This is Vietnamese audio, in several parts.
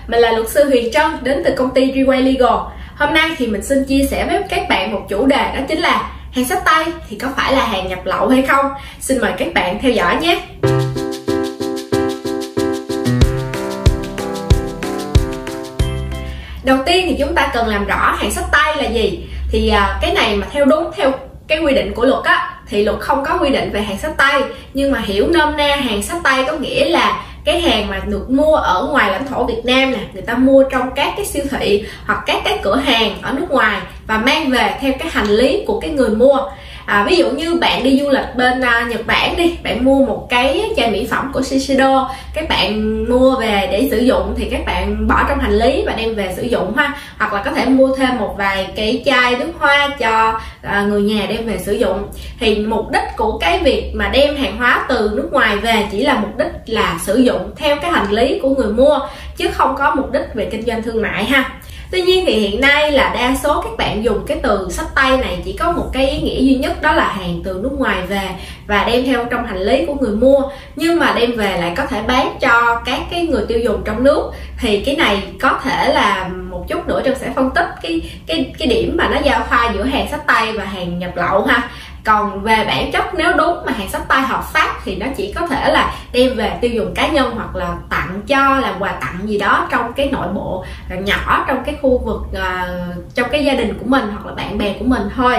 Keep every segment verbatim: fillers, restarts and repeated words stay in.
mình là luật sư Huyền Trân đến từ công ty Reway Legal. Hôm nay thì mình xin chia sẻ với các bạn một chủ đề, đó chính là hàng xách tay thì có phải là hàng nhập lậu hay không? Xin mời các bạn theo dõi nhé. Đầu tiên thì chúng ta cần làm rõ hàng xách tay là gì. Thì à, cái này mà theo đúng theo cái quy định của luật á, thì luật không có quy định về hàng xách tay, nhưng mà hiểu nôm na hàng xách tay có nghĩa là cái hàng mà được mua ở ngoài lãnh thổ Việt Nam nè, người ta mua trong các cái siêu thị hoặc các cái cửa hàng ở nước ngoài và mang về theo cái hành lý của cái người mua. À, ví dụ như bạn đi du lịch bên uh, Nhật Bản đi, bạn mua một cái chai mỹ phẩm của Shiseido, các bạn mua về để sử dụng thì các bạn bỏ trong hành lý và đem về sử dụng ha, hoặc là có thể mua thêm một vài cái chai nước hoa cho uh, người nhà đem về sử dụng. Thì mục đích của cái việc mà đem hàng hóa từ nước ngoài về chỉ là mục đích là sử dụng theo cái hành lý của người mua, chứ không có mục đích về kinh doanh thương mại ha. Tuy nhiên thì hiện nay là đa số các bạn dùng cái từ xách tay này chỉ có một cái ý nghĩa duy nhất, đó là hàng từ nước ngoài về và đem theo trong hành lý của người mua, nhưng mà đem về lại có thể bán cho các cái người tiêu dùng trong nước. Thì cái này có thể là một chút nữa Trân sẽ phân tích cái cái cái điểm mà nó giao thoa giữa hàng xách tay và hàng nhập lậu ha. Còn về bản chất, nếu đúng mà hàng xách tay hợp pháp thì nó chỉ có thể là đem về tiêu dùng cá nhân hoặc là tặng cho, làm quà tặng gì đó trong cái nội bộ nhỏ, trong cái khu vực uh, trong cái gia đình của mình hoặc là bạn bè của mình thôi.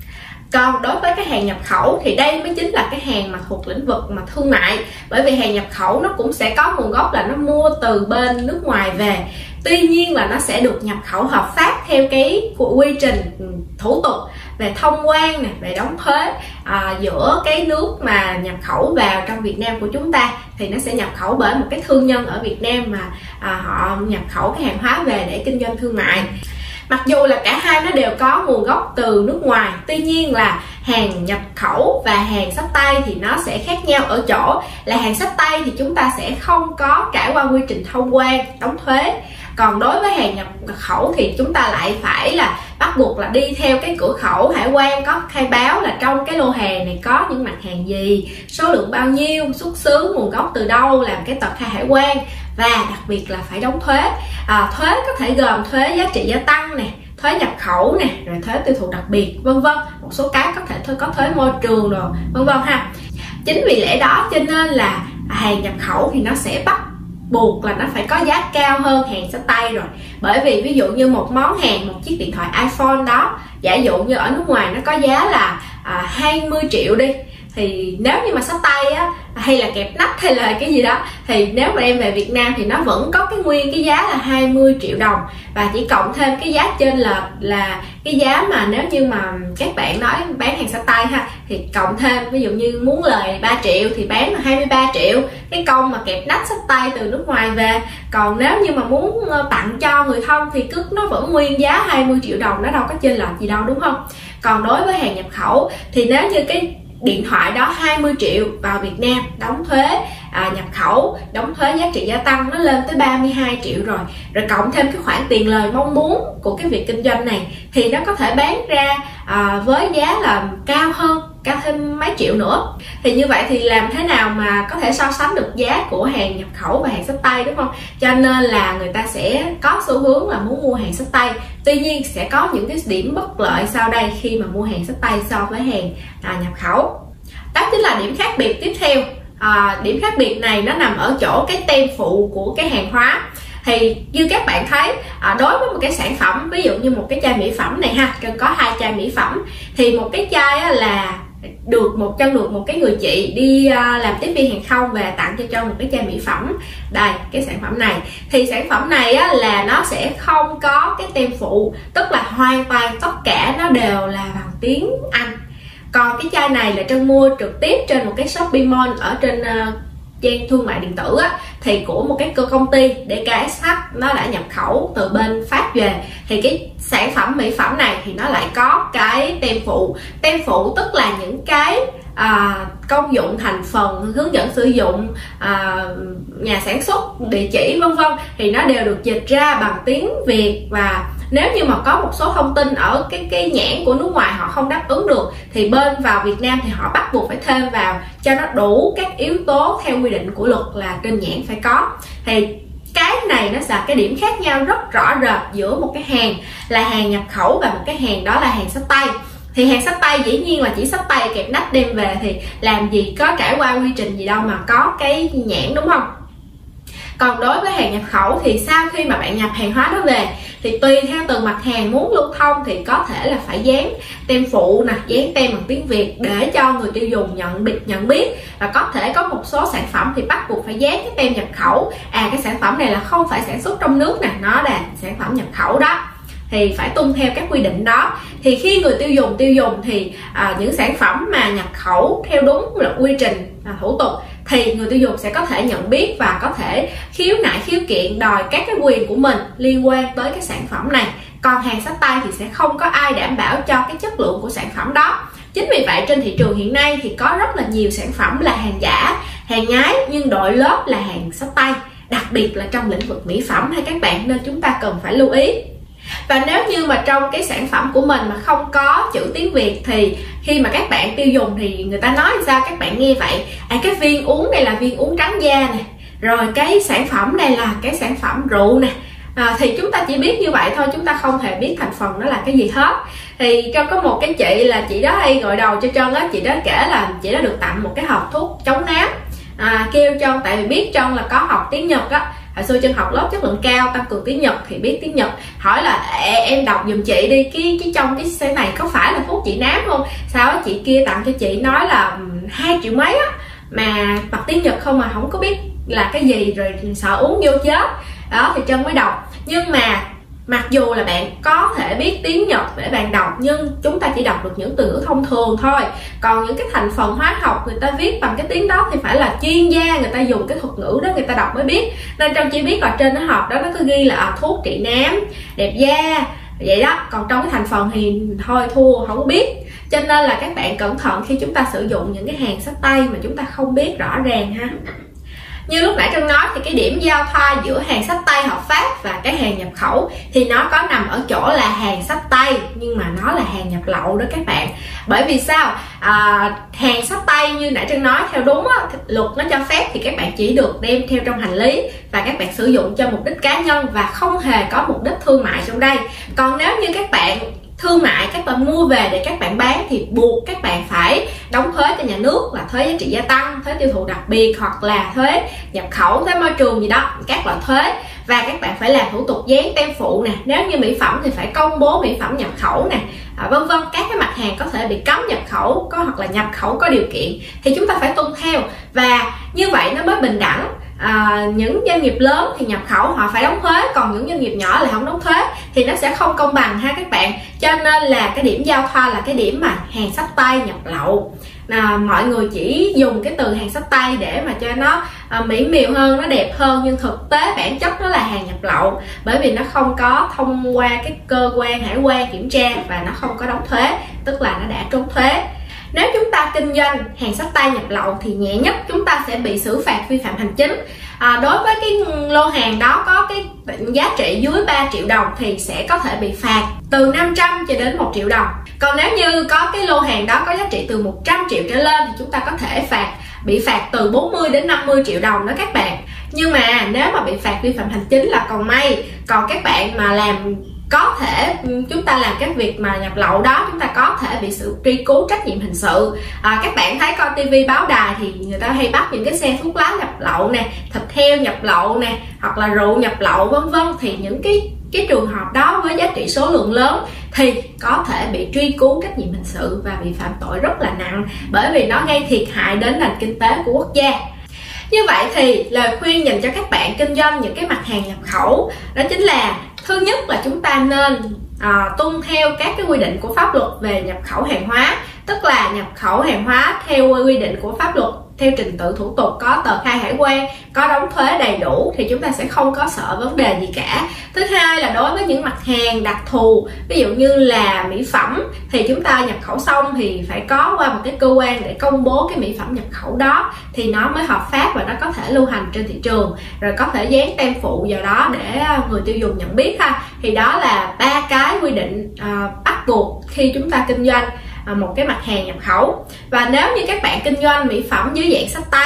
Còn đối với cái hàng nhập khẩu thì đây mới chính là cái hàng mà thuộc lĩnh vực mà thương mại, bởi vì hàng nhập khẩu nó cũng sẽ có nguồn gốc là nó mua từ bên nước ngoài về. Tuy nhiên là nó sẽ được nhập khẩu hợp pháp theo cái quy trình thủ tục về thông quan này, về đóng thuế à, giữa cái nước mà nhập khẩu vào trong Việt Nam của chúng ta. Thì nó sẽ nhập khẩu bởi một cái thương nhân ở Việt Nam mà à, họ nhập khẩu cái hàng hóa về để kinh doanh thương mại. Mặc dù là cả hai nó đều có nguồn gốc từ nước ngoài, tuy nhiên là hàng nhập khẩu và hàng xách tay thì nó sẽ khác nhau ở chỗ là hàng xách tay thì chúng ta sẽ không có trải qua quy trình thông quan, đóng thuế. Còn đối với hàng nhập khẩu thì chúng ta lại phải là bắt buộc là đi theo cái cửa khẩu hải quan, có khai báo là trong cái lô hàng này có những mặt hàng gì, số lượng bao nhiêu, xuất xứ, nguồn gốc từ đâu, làm cái tờ khai hải quan, và đặc biệt là phải đóng thuế. À, thuế có thể gồm thuế giá trị gia tăng nè, thuế nhập khẩu nè, rồi thuế tiêu thụ đặc biệt, vân vân. Một số cái có thể thôi có thuế môi trường rồi, vân vân ha. Chính vì lẽ đó cho nên là hàng nhập khẩu thì nó sẽ bắt buộc là nó phải có giá cao hơn hàng xách tay rồi. Bởi vì ví dụ như một món hàng, một chiếc điện thoại iPhone đó, giả dụ như ở nước ngoài nó có giá là à, hai mươi triệu đi, thì nếu như mà xách tay á, hay là kẹp nách hay là cái gì đó, thì nếu mà em về Việt Nam thì nó vẫn có cái nguyên cái giá là hai mươi triệu đồng, và chỉ cộng thêm cái giá trên là là cái giá mà nếu như mà các bạn nói bán hàng xách tay ha, thì cộng thêm, ví dụ như muốn lời ba triệu thì bán là hai mươi ba triệu cái công mà kẹp nách xách tay từ nước ngoài về. Còn nếu như mà muốn tặng cho người thân thì cứ nó vẫn nguyên giá hai mươi triệu đồng, nó đâu có chênh lệch gì đâu, đúng không? Còn đối với hàng nhập khẩu thì nếu như cái điện thoại đó hai mươi triệu vào Việt Nam, đóng thuế à, nhập khẩu, đóng thuế giá trị gia tăng, nó lên tới ba mươi hai triệu rồi, rồi cộng thêm cái khoản tiền lời mong muốn của cái việc kinh doanh này, thì nó có thể bán ra à, với giá là cao hơn, cao thêm mấy triệu nữa. Thì như vậy thì làm thế nào mà có thể so sánh được giá của hàng nhập khẩu và hàng xách tay, đúng không? Cho nên là người ta sẽ có xu hướng là muốn mua hàng xách tay. Tuy nhiên sẽ có những cái điểm bất lợi sau đây khi mà mua hàng xách tay so với hàng à, nhập khẩu. Đó chính là điểm khác biệt tiếp theo. À, điểm khác biệt này nó nằm ở chỗ cái tem phụ của cái hàng hóa. Thì như các bạn thấy, à, đối với một cái sản phẩm, ví dụ như một cái chai mỹ phẩm này ha, Trân có hai chai mỹ phẩm, thì một cái chai á, là được một chân được một cái người chị đi uh, làm tiếp viên hàng không về tặng cho Trân một cái chai mỹ phẩm. Đây, cái sản phẩm này thì sản phẩm này á, là nó sẽ không có cái tem phụ, tức là hoàn toàn tất cả nó đều là bằng tiếng Anh. Còn cái chai này là Trân mua trực tiếp trên một cái Shopee Mall ở trên uh, trang thương mại điện tử á, thì của một cái cơ công ty đê ca ét hát, nó đã nhập khẩu từ bên Pháp về. Thì cái sản phẩm mỹ phẩm này thì nó lại có cái tem phụ. Tem phụ tức là những cái à, công dụng, thành phần, hướng dẫn sử dụng, à, nhà sản xuất, địa chỉ, vân vân, thì nó đều được dịch ra bằng tiếng Việt. Và nếu như mà có một số thông tin ở cái cái nhãn của nước ngoài họ không đáp ứng được, thì bên vào Việt Nam thì họ bắt buộc phải thêm vào cho nó đủ các yếu tố theo quy định của luật là trên nhãn phải có. Thì cái này nó là cái điểm khác nhau rất rõ rệt giữa một cái hàng là hàng nhập khẩu và một cái hàng đó là hàng xách tay. Thì hàng xách tay dĩ nhiên là chỉ xách tay kẹp nách đem về, thì làm gì có trải qua quy trình gì đâu mà có cái nhãn, đúng không? Còn đối với hàng nhập khẩu thì sau khi mà bạn nhập hàng hóa đó về thì tùy theo từng mặt hàng muốn lưu thông thì có thể là phải dán tem phụ nè, dán tem bằng tiếng Việt để cho người tiêu dùng nhận biết nhận biết và có thể có một số sản phẩm thì bắt buộc phải dán cái tem nhập khẩu, à cái sản phẩm này là không phải sản xuất trong nước nè, nó là sản phẩm nhập khẩu đó, thì phải tuân theo các quy định đó. Thì khi người tiêu dùng tiêu dùng thì à, những sản phẩm mà nhập khẩu theo đúng là quy trình à, thủ tục thì người tiêu dùng sẽ có thể nhận biết và có thể khiếu nại khiếu kiện đòi các cái quyền của mình liên quan tới cái sản phẩm này. Còn hàng xách tay thì sẽ không có ai đảm bảo cho cái chất lượng của sản phẩm đó. Chính vì vậy trên thị trường hiện nay thì có rất là nhiều sản phẩm là hàng giả, hàng nhái nhưng đội lớp là hàng xách tay, đặc biệt là trong lĩnh vực mỹ phẩm hay các bạn, nên chúng ta cần phải lưu ý. Và nếu như mà trong cái sản phẩm của mình mà không có chữ tiếng Việt thì khi mà các bạn tiêu dùng thì người ta nói sao các bạn nghe vậy? À cái viên uống đây là viên uống trắng da nè, rồi cái sản phẩm đây là cái sản phẩm rượu nè, à, thì chúng ta chỉ biết như vậy thôi, chúng ta không hề biết thành phần nó là cái gì hết. Thì cho có một cái chị là chị đó hay gội đầu cho Trân á, chị đó kể là chị đó được tặng một cái hộp thuốc chống nám, à, kêu Trân, tại vì biết Trân là có học tiếng Nhật á, hồi xưa Trân học lớp chất lượng cao tăng cường tiếng Nhật thì biết tiếng Nhật, hỏi là em đọc giùm chị đi, cái cái trong cái xe này có phải là thuốc trị nám không? Sao á, chị kia tặng cho chị nói là hai triệu mấy á, mà đọc tiếng Nhật không mà không có biết là cái gì, rồi sợ uống vô chết đó, thì Trân mới đọc. Nhưng mà mặc dù là bạn có thể biết tiếng Nhật để bạn đọc, nhưng chúng ta chỉ đọc được những từ ngữ thông thường thôi. Còn những cái thành phần hóa học người ta viết bằng cái tiếng đó thì phải là chuyên gia, người ta dùng cái thuật ngữ đó người ta đọc mới biết. Nên Trân chỉ biết là trên cái hộp đó nó có ghi là à, thuốc trị nám, đẹp da vậy đó, còn trong cái thành phần thì thôi thua, không có biết. Cho nên là các bạn cẩn thận khi chúng ta sử dụng những cái hàng xách tay mà chúng ta không biết rõ ràng ha. Như lúc nãy Trân nói thì cái điểm giao thoa giữa hàng xách tay hợp pháp và cái hàng nhập khẩu thì nó có nằm ở chỗ là hàng xách tay nhưng mà nó là hàng nhập lậu đó các bạn. Bởi vì sao? À, hàng xách tay như nãy Trân nói theo đúng á, luật nó cho phép thì các bạn chỉ được đem theo trong hành lý và các bạn sử dụng cho mục đích cá nhân và không hề có mục đích thương mại trong đây. Còn nếu như các bạn thương mại, các bạn mua về để các bạn bán thì buộc các bạn phải đóng thuế cho nhà nước là thuế giá trị gia tăng, thuế tiêu thụ đặc biệt hoặc là thuế nhập khẩu, thuế môi trường gì đó, các loại thuế. Và các bạn phải làm thủ tục dán tem phụ nè, nếu như mỹ phẩm thì phải công bố mỹ phẩm nhập khẩu nè, à, vân vân. Các cái mặt hàng có thể bị cấm nhập khẩu có hoặc là nhập khẩu có điều kiện thì chúng ta phải tuân theo, và như vậy nó mới bình đẳng. À, những doanh nghiệp lớn thì nhập khẩu họ phải đóng thuế, còn những doanh nghiệp nhỏ lại không đóng thuế thì nó sẽ không công bằng ha các bạn. Cho nên là cái điểm giao thoa là cái điểm mà hàng xách tay nhập lậu. À, mọi người chỉ dùng cái từ hàng xách tay để mà cho nó à, mỹ miều hơn, nó đẹp hơn, nhưng thực tế bản chất nó là hàng nhập lậu, bởi vì nó không có thông qua cái cơ quan hải quan kiểm tra và nó không có đóng thuế, tức là nó đã trốn thuế. Nếu chúng ta kinh doanh hàng xách tay nhập lậu thì nhẹ nhất chúng ta sẽ bị xử phạt vi phạm hành chính. À, đối với cái lô hàng đó có cái giá trị dưới ba triệu đồng thì sẽ có thể bị phạt từ năm trăm cho đến một triệu đồng. Còn nếu như có cái lô hàng đó có giá trị từ một trăm triệu trở lên thì chúng ta có thể phạt bị phạt từ bốn mươi đến năm mươi triệu đồng đó các bạn. Nhưng mà nếu mà bị phạt vi phạm hành chính là còn may, còn các bạn mà làm có thể chúng ta làm các việc mà nhập lậu đó, chúng ta có thể bị sự truy cứu trách nhiệm hình sự. À, các bạn thấy coi tivi báo đài thì người ta hay bắt những cái xe thuốc lá nhập lậu nè, thịt heo nhập lậu nè, hoặc là rượu nhập lậu vân vân, thì những cái cái trường hợp đó với giá trị số lượng lớn thì có thể bị truy cứu trách nhiệm hình sự và bị phạm tội rất là nặng, bởi vì nó gây thiệt hại đến nền kinh tế của quốc gia. Như vậy thì lời khuyên dành cho các bạn kinh doanh những cái mặt hàng nhập khẩu đó chính là thứ nhất là chúng ta nên à, tuân theo các cái quy định của pháp luật về nhập khẩu hàng hóa, tức là nhập khẩu hàng hóa theo quy định của pháp luật, theo trình tự thủ tục, có tờ khai hải quan, có đóng thuế đầy đủ thì chúng ta sẽ không có sợ vấn đề gì cả. Thứ hai là đối với những mặt hàng đặc thù, ví dụ như là mỹ phẩm thì chúng ta nhập khẩu xong thì phải có qua một cái cơ quan để công bố cái mỹ phẩm nhập khẩu đó thì nó mới hợp pháp và nó có thể lưu hành trên thị trường, rồi có thể dán tem phụ vào đó để người tiêu dùng nhận biết ha. Thì đó là ba cái quy định uh, bắt buộc khi chúng ta kinh doanh một cái mặt hàng nhập khẩu. Và nếu như các bạn kinh doanh mỹ phẩm dưới dạng xách tay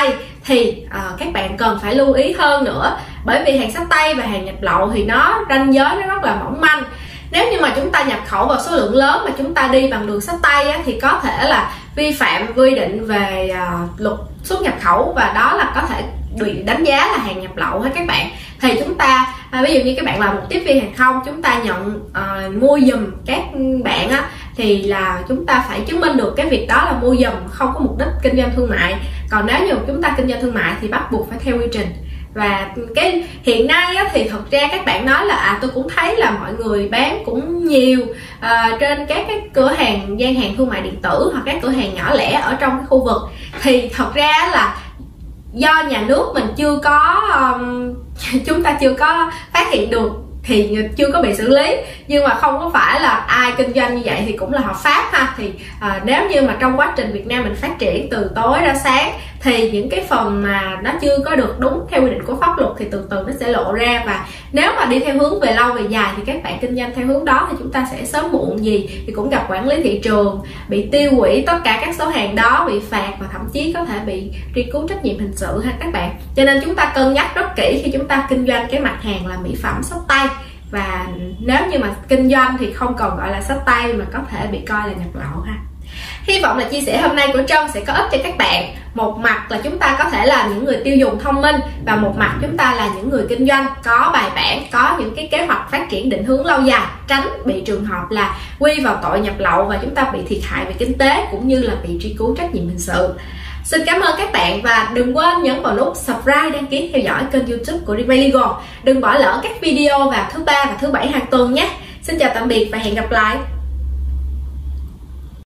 thì uh, các bạn cần phải lưu ý hơn nữa, bởi vì hàng xách tay và hàng nhập lậu thì nó ranh giới nó rất là mỏng manh. Nếu như mà chúng ta nhập khẩu vào số lượng lớn mà chúng ta đi bằng đường xách tay á, thì có thể là vi phạm quy định về uh, luật xuất nhập khẩu, và đó là có thể bị đánh giá là hàng nhập lậu hết các bạn. Thì chúng ta à, ví dụ như các bạn là một tiếp viên hàng không, chúng ta nhận uh, mua giùm các bạn á, thì là chúng ta phải chứng minh được cái việc đó là mua giùm, không có mục đích kinh doanh thương mại. Còn nếu như chúng ta kinh doanh thương mại thì bắt buộc phải theo quy trình. Và cái hiện nay á, thì thật ra các bạn nói là à tôi cũng thấy là mọi người bán cũng nhiều à, trên các cái cửa hàng gian hàng thương mại điện tử hoặc các cửa hàng nhỏ lẻ ở trong cái khu vực. Thì thật ra là do nhà nước mình chưa có um, chúng ta chưa có phát hiện được thì chưa có bị xử lý, nhưng mà không có phải là ai kinh doanh như vậy thì cũng là hợp pháp ha. Thì à, nếu như mà trong quá trình Việt Nam mình phát triển từ tối ra sáng thì những cái phần mà nó chưa có được đúng theo quy định của pháp luật thì từ từ nó sẽ lộ ra. Và nếu mà đi theo hướng về lâu về dài thì các bạn kinh doanh theo hướng đó thì chúng ta sẽ sớm muộn gì thì cũng gặp quản lý thị trường, bị tiêu hủy tất cả các số hàng đó, bị phạt và thậm chí có thể bị truy cứu trách nhiệm hình sự ha các bạn. Cho nên chúng ta cân nhắc rất kỹ khi chúng ta kinh doanh cái mặt hàng là mỹ phẩm xách tay. Và nếu như mà kinh doanh thì không còn gọi là xách tay mà có thể bị coi là nhập lậu ha. Hy vọng là chia sẻ hôm nay của Trân sẽ có ích cho các bạn. Một mặt là chúng ta có thể là những người tiêu dùng thông minh, và một mặt chúng ta là những người kinh doanh có bài bản, có những cái kế hoạch phát triển định hướng lâu dài, tránh bị trường hợp là quy vào tội nhập lậu và chúng ta bị thiệt hại về kinh tế cũng như là bị truy cứu trách nhiệm hình sự. Xin cảm ơn các bạn và đừng quên nhấn vào nút subscribe, đăng ký theo dõi kênh YouTube của River Legal. Đừng bỏ lỡ các video vào thứ ba và thứ bảy hàng tuần nhé. Xin chào tạm biệt và hẹn gặp lại.